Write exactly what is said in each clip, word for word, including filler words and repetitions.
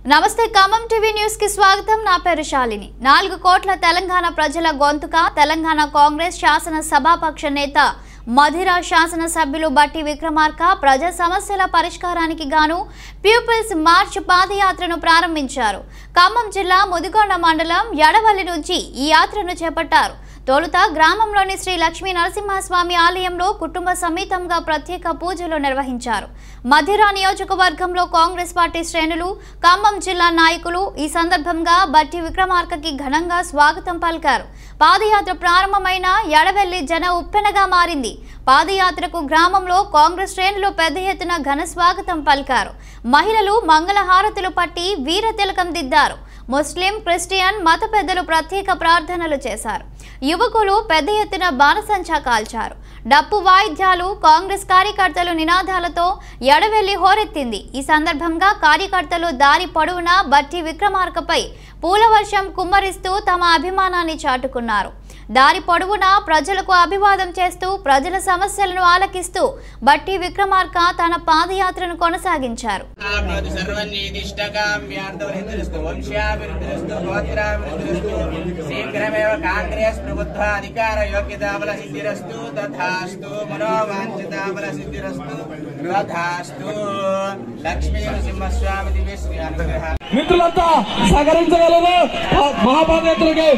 నమస్తే Khammam TV news కి స్వాగతం। నా పేరు శాలిని। నాలుగు కోట్ల తెలంగాణ ప్రజల గొంతుక తెలంగాణ కాంగ్రెస్ శాసన సభాపక్ష నేత మధిర శాసన సభ్యులు బట్టి విక్రమార్క ప్రజా సమస్యల పరిష్కారానికి గాను పీపుల్స్ మార్చ్ పాదయాత్రను ప్రారంభించారు। ఖమ్మం జిల్లా ముదిగొండ మండలం యడవల్లి నుంచి ఈ యాత్రను చేపట్టారు। తొలుత గ్రామంలోని శ్రీ లక్ష్మీ నరసింహస్వామి ఆలయంలో కుటుంబ సమేతంగా ప్రత్యేక పూజలు నిర్వహించారు। మధిర నియోజకవర్గంలో కాంగ్రెస్ పార్టీ శ్రేణులు ఖమ్మం జిల్లా నాయకులు ఈ సందర్భంగా బట్టి విక్రమార్కకి ఘనంగా స్వాగతం పలికారు। పాదయాత్ర ప్రారంభమైన యడవెల్లి జన ఉప్పెనగా మారింది। పాదయాత్రకు గ్రామంలో కాంగ్రెస్ శ్రేణులు పెద్ద ఎత్తున ఘన స్వాగతం పలికారు। మహిళలు మంగళహారతులు పట్టి వీర తిలకం దిద్దారు। ముస్లిం క్రిస్టియన్ మత పెద్దలు ప్రత్యేక ప్రార్థనలు చేశారు। యువకులు పెద్ద ఎత్తున బాణసంచా కాల్చారు। డప్పు వాయిద్యాలు కాంగ్రెస్ కార్యకర్తలు నినాదాలతో యడవెల్లి హోరెత్తింది। ఈ సందర్భంగా కార్యకర్తలు దారి పొడవునా బట్టి విక్రమార్కపై పూలవర్షం కుమ్మరిస్తూ తమ అభిమానాన్ని చాటుకున్నారు। దారి పొడవునా ప్రజలకు అభివాదం చేస్తూ ప్రజల సమస్యలను ఆలకిస్తూ బట్టి విక్రమార్క తన పాదయాత్రను కొనసాగించారు। కాంగ్రెస్ ప్రభుత్వ అధికార యోగ్యతా బల సిద్ధిరస్తు తథాస్తు మనోవాంఛితా బల సిద్ధిరస్తు తథాస్తు లక్ష్మీ నరసింహస్వామి దివ్య శ్రీ అనుగ్రహ మిత్రులంతా సహకరించగలరు। మహాపాదయాత్రకి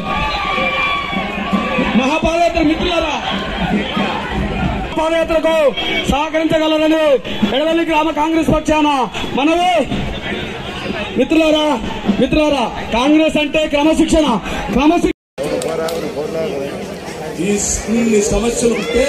మహాపాదయాత్ర మిత్రులారా పాదయాత్రకు సహకరించగలరని ఎడవల్లి గ్రామ కాంగ్రెస్ పక్షాన మనవి। మిత్రులారా మిత్రులారా కాంగ్రెస్ అంటే క్రమశిక్షణ క్రమశిక్షణ ఈ సమస్యలు ఉంటే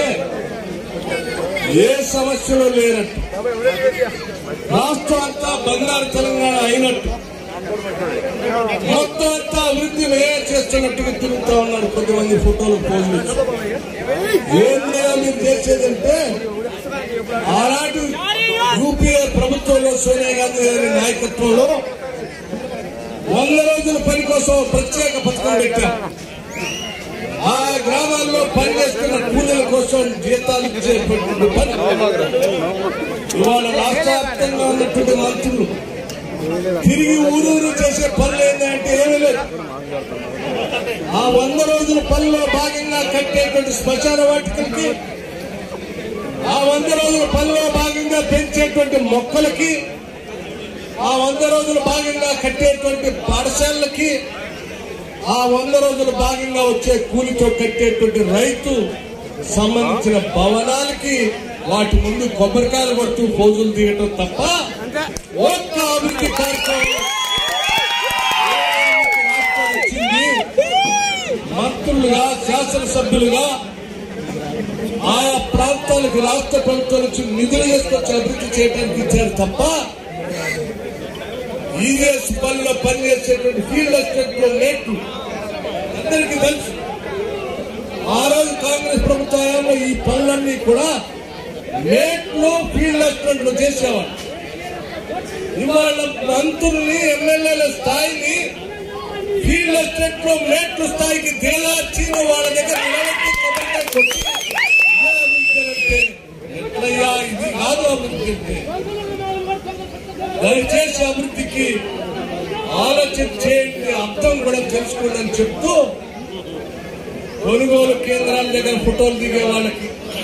ఏ సమస్యలు లేనట్టు రాష్ట్రం అంతా బంగారు తెలంగాణ అయినట్టు మొత్తం అంతా అభివృద్ధి చేస్తున్నట్టుగా తిరుగుతా ఉన్నారు కొంతమంది ఫోటోలు పోజులు। ఏంటో మీరు చేసేదంటే ఆనాటి యూపీఏ ప్రభుత్వంలో సోనియా గాంధీ గారి నాయకత్వంలో వంద రోజుల పని కోసం ప్రత్యేక పథకం పెట్టారు। ఆ గ్రామాల్లో పనిచేస్తున్న కూలీల కోసం జీతాలు ఇచ్చేటువంటి పని ఇవాళ రాష్ట్ర వ్యాప్తంగా ఉన్నటువంటి మంత్రులు తిరిగి ఊరూరు చేసే పనులు ఏంటంటే ఏమీ లేదు। ఆ వంద రోజుల పనిలో భాగంగా కట్టేటువంటి శ్మశాన వాటికలకి ఆ వంద రోజుల పనిలో భాగంగా పెంచేటువంటి మొక్కలకి ఆ వంద రోజుల భాగంగా కట్టేటువంటి పాఠశాలలకి ఆ వంద రోజుల భాగంగా వచ్చే కూలితో కట్టేటువంటి రైతు సంబంధించిన భవనాలకి వాటి ముందు కొబ్బరికాయలు కొడుతూ పోజులు తీయటం తప్ప ఒక్క అభివృద్ధి కార్యక్రమం మంత్రులుగా శాసనసభ్యులుగా ఆయా ప్రాంతాలకు రాష్ట్ర ప్రభుత్వం నుంచి నిధులు చేసుకొచ్చి అభివృద్ధి చేయడానికి ఇచ్చారు తప్ప ఈఎస్ పనిలో పనిచేసేటువంటి ఫీల్డ్ అసిస్టెంట్ లో రేట్లు అందరికీ తెలుసు। ఆ రోజు కాంగ్రెస్ ప్రభుత్వంలో ఈ పనులన్నీ కూడా రేట్లు ఫీల్డ్ అసిస్టెంట్లు చేసేవారు। ఇవాళ మంత్రుల్ని ఎమ్మెల్యేల స్థాయిని ఫీల్డ్ అసిస్టెంట్ లో రేట్లు స్థాయికి దిగలార్చి వాళ్ళ దగ్గర ఎట్లయ్యా ఇది కాదు అభివృద్ధి అంటే। దయచేసి అభివృద్ధికి ఆలోచన చేయండి, అర్థం కూడా తెలుసుకోండి అని చెప్తూ కొనుగోలు కేంద్రాల దగ్గర ఫోటోలు దిగే వాళ్ళకి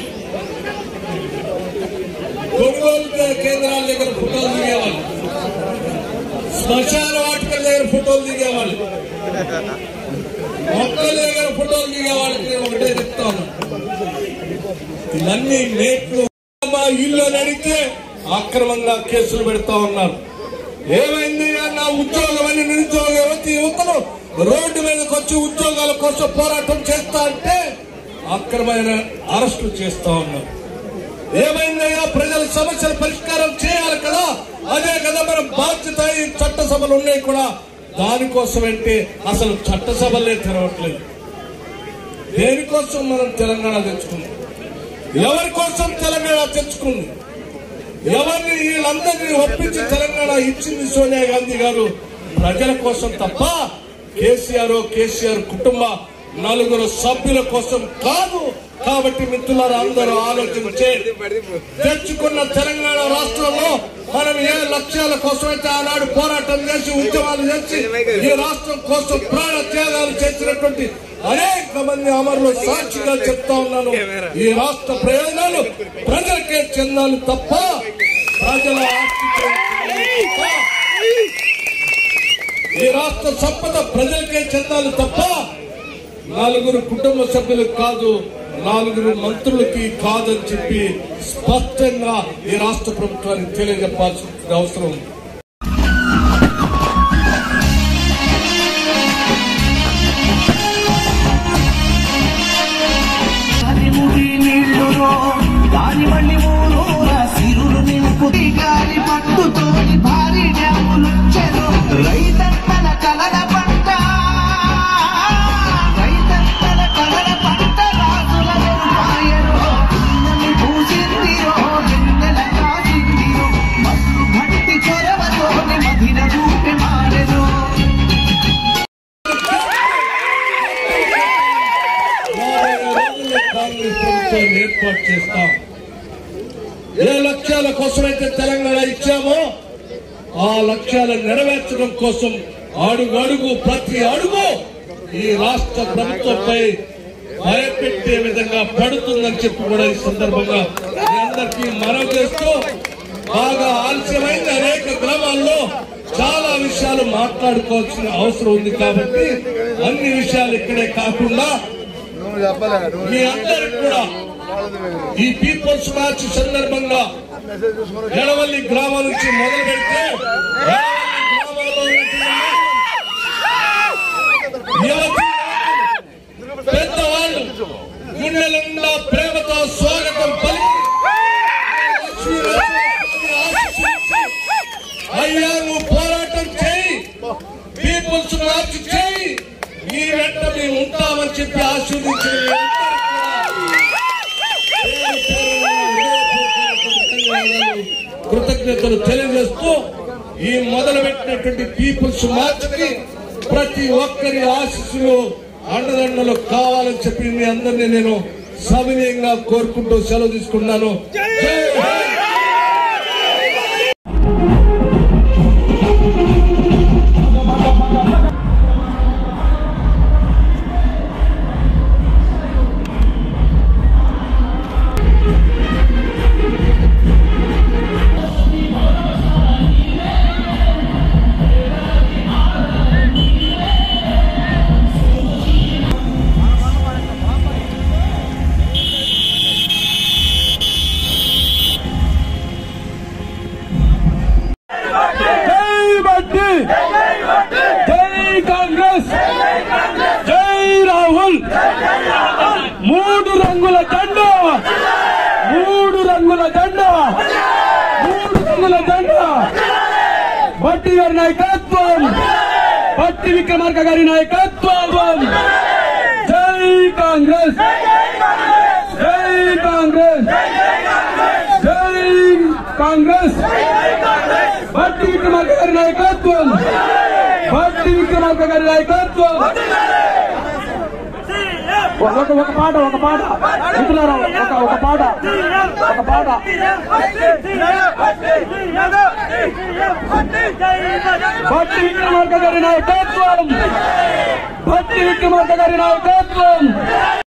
కొనుగోలు కేంద్రాల దగ్గర ఫోటోలు దిగేవాళ్ళు శ్మశాన వాటికల దగ్గర ఫోటోలు దిగేవాళ్ళు మొక్కల దగ్గర ఫోటోలు దిగే వాళ్ళకి నేను ఒకటే చెప్తా ఉన్నా ఇవన్నీ నేట్లు మా ఇల్లు అడిగితే అక్రమంగా కేసులు పెడతా ఉన్నారు। ఏమైంది నా ఉద్యోగం అని నిరుద్యోగ యువతి యువతలు రోడ్డు మీదకి వచ్చి ఉద్యోగాల కోసం పోరాటం చేస్తా అంటే అక్రమైన అరెస్టులు చేస్తా ఉన్నారు। ఏమైందయ్యా ప్రజల సమస్యల పరిష్కారం చేయాలి కదా, అదే కదా మనం బాధ్యత। ఈ చట్టసభలు ఉన్నాయి కూడా దానికోసం అంటే అసలు చట్టసభలే తెరవట్లేదు। దేనికోసం మనం తెలంగాణ తెచ్చుకుంది, ఎవరి కోసం తెలంగాణ తెచ్చుకుంది, ఎవరిని వీళ్ళందరినీ ఒప్పించి తెలంగాణ ఇచ్చింది సోనియా గాంధీ గారు ప్రజల కోసం తప్ప కేసీఆర్ కేసీఆర్ కుటుంబ నలుగురు సభ్యుల కోసం కాదు. కాబట్టి మిత్రులారా అందరూ ఆలోచన చేయండి. తెచ్చుకున్న తెలంగాణ రాష్ట్రంలో మనం ఏ లక్ష్యాల కోసం అయితే ఆనాడు పోరాటం చేసి ఉద్యమాలు చేసి ఈ రాష్ట్రం కోసం ప్రాణ త్యాగాలు చేసినటువంటి అనేక మంది అమరులు సాక్షిగా చెప్తా ఉన్నాను. ఈ రాష్ట్ర ప్రయోజనాలు ప్రజలకే చెందాలి తప్ప ప్రజల ఆస్తి, ఈ రాష్ట్ర సంపద ప్రజలకే చెందాలి తప్ప నలుగురు కుటుంబ సభ్యులకు కాదు, నాలుగురు మంత్రులకి కాదని చెప్పి స్పష్టంగా ఈ రాష్ట్ర ప్రభుత్వానికి తెలియజెప్పాల్సిన అవసరం ఉంది. రైతన్నల కలల పంట రైతన్నల కలల పంట రాజుల పాయరో పున్నమి పూసిందిరో వెన్నెల కాసిందిరో మల్లు భట్టి చొరవతోని మధిర రూపి మారెను. కాంగ్రెస్ ప్రభుత్వాన్ని ఏర్పాటు చేస్తాం. ఏ లక్ష్యాల కోసమైతే తెలంగాణ ఇచ్చామో ఆ లక్ష్యాలను నెరవేర్చడం కోసం అడుగు అడుగు ప్రతి అడుగు ఈ రాష్ట్ర ప్రభుత్వంపై భయపెట్టే విధంగా పడుతుందని చెప్పి కూడా ఈ సందర్భంగా మీ అందరికీ మనవి చేస్తూ, బాగా ఆలస్యమైంది. అనేక గ్రామాల్లో చాలా విషయాలు మాట్లాడుకోవాల్సిన అవసరం ఉంది. కాబట్టి అన్ని విషయాలు ఇక్కడే కాకుండా మీ అందరికి కూడా ఈ పీపుల్స్ మార్చ్ సందర్భంగా ఎడవల్లి గ్రామం నుంచి మొదలు పెడితే పెద్దవాళ్ళు గుండెలున్న ప్రేమతో స్వాగతం పలికి అయ్యా నువ్వు పోరాటం చేయి, పీపుల్స్ మార్చ్ చేయి, ఈ వెంట మేము ఉంటామని చెప్పి ఆశీర్వదించిన కృతజ్ఞతలు తెలియజేస్తూ ఈ మొదలు పెట్టినటువంటి పీపుల్స్ మార్చ్ కి ప్రతి ఒక్కరి ఆశీస్సులు అండదండలు కావాలని చెప్పి మీ అందరినీ నేను సవినయంగా కోరుకుంటూ సెలవు తీసుకున్నాను. జై కాంగ్రెస్, జై రాహుల్. మూడు రంగుల జెండా, మూడు రంగుల జెండా, మూడు రంగుల జెండా. భట్టి గారి నాయకత్వం, భట్టి విక్రమార్క గారి నాయకత్వం. జై కాంగ్రెస్, జై కాంగ్రెస్, జై కాంగ్రెస్. భట్టి విక్రమార్క గారి నాయకత్వం, భట్టి విక్రమార్క గారి నాయకత్వం. ఒక ఒక పాట ఒక పాట మిత్రులారా, ఒక ఒక పాట ఒక పాట భట్టి విక్రమార్క గారి నాయకత్వం, భట్టి విక్రమార్క గారి నాయకత్వం.